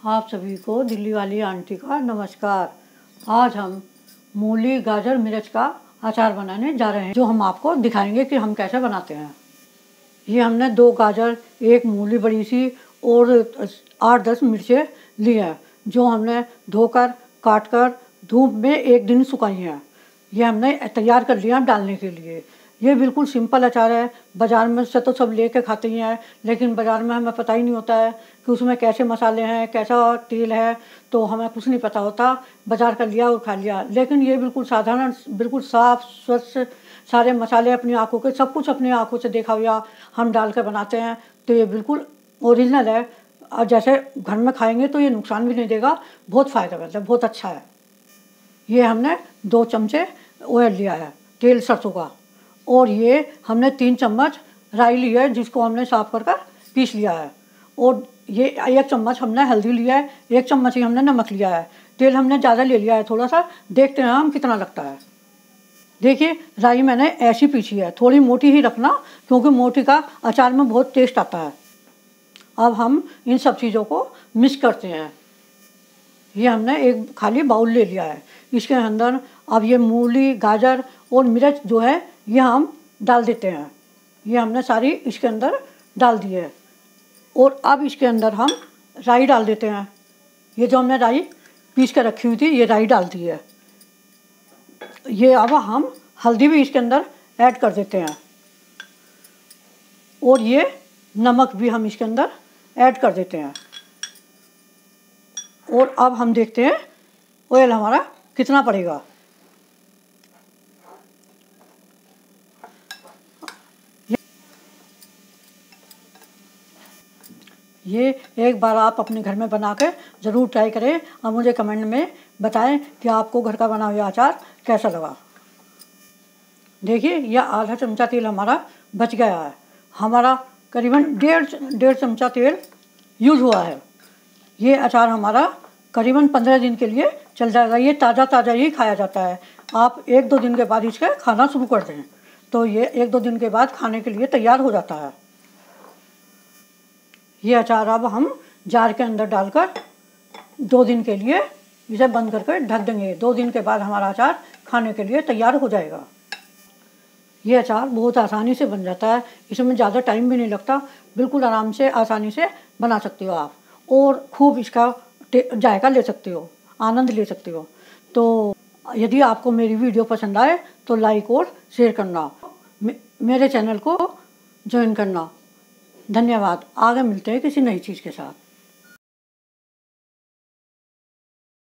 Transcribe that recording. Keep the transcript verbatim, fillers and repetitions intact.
आप सभी को दिल्ली वाली आंटी का नमस्कार। आज हम मूली गाजर मिर्च का अचार बनाने जा रहे हैं, जो हम आपको दिखाएंगे कि हम कैसे बनाते हैं। ये हमने दो गाजर, एक मूली बड़ी सी और आठ दस मिर्चें ली हैं, जो हमने धोकर काट कर धूप में एक दिन सुखाई हैं। ये हमने तैयार कर लिया डालने के लिए। ये बिल्कुल सिंपल अचार है। बाज़ार में से तो सब लेके खाते ही हैं, लेकिन बाज़ार में हमें पता ही नहीं होता है कि उसमें कैसे मसाले हैं, कैसा तेल है, तो हमें कुछ नहीं पता होता। बाज़ार कर लिया और खा लिया। लेकिन ये बिल्कुल साधारण, बिल्कुल साफ़ स्वच्छ, सारे मसाले अपनी आँखों के, सब कुछ अपनी आँखों से देखा हुआ हम डाल कर बनाते हैं, तो ये बिल्कुल ओरिजिनल है। और जैसे घर में खाएंगे तो ये नुकसान भी नहीं देगा, बहुत फ़ायदेमंद है, बहुत अच्छा है। ये हमने दो चमचे ऑयल लिया है, तेल सरसों का, और ये हमने तीन चम्मच राई ली है, जिसको हमने साफ कर कर पीस लिया है। और ये एक चम्मच हमने हल्दी लिया है, एक चम्मच ही हमने नमक लिया है। तेल हमने ज़्यादा ले लिया है थोड़ा सा, देखते हैं हम कितना लगता है। देखिए, राई मैंने ऐसी पीसी है, थोड़ी मोटी ही रखना, क्योंकि मोटी का अचार में बहुत टेस्ट आता है। अब हम इन सब चीज़ों को मिक्स करते हैं। ये हमने एक खाली बाउल ले लिया है, इसके अंदर अब ये मूली गाजर और मिर्च जो है ये हम डाल देते हैं। ये हमने सारी इसके अंदर डाल दी है। और अब इसके अंदर हम राई डाल देते हैं। ये जो हमने राई पीस कर रखी हुई थी, ये राई डाल दी है। ये अब हम हल्दी भी इसके अंदर ऐड कर देते हैं, और ये नमक भी हम इसके अंदर ऐड कर देते हैं। और अब हम देखते हैं ऑयल हमारा कितना पड़ेगा। ये एक बार आप अपने घर में बना के ज़रूर ट्राई करें और मुझे कमेंट में बताएं कि आपको घर का बना हुआ अचार कैसा लगा। देखिए, यह आधा चमचा तेल हमारा बच गया है। हमारा करीबन डेढ़ डेढ़ चमचा तेल यूज हुआ है। ये अचार हमारा करीबन पंद्रह दिन के लिए चल जाएगा। ये ताज़ा ताज़ा ही खाया जाता है। आप एक दो दिन के बाद इसका खाना शुरू कर दें तो ये एक दो दिन के बाद खाने के लिए तैयार हो जाता है। ये अचार अब हम जार के अंदर डालकर दो दिन के लिए इसे बंद करके ढक देंगे। दो दिन के बाद हमारा अचार खाने के लिए तैयार हो जाएगा। ये अचार बहुत आसानी से बन जाता है, इसमें ज़्यादा टाइम भी नहीं लगता। बिल्कुल आराम से आसानी से बना सकते हो आप, और खूब इसका जायका ले सकते हो, आनंद ले सकते हो। तो यदि आपको मेरी वीडियो पसंद आए तो लाइक और शेयर करना, मेरे चैनल को ज्वाइन करना। धन्यवाद। आगे मिलते हैं किसी नई चीज़ के साथ।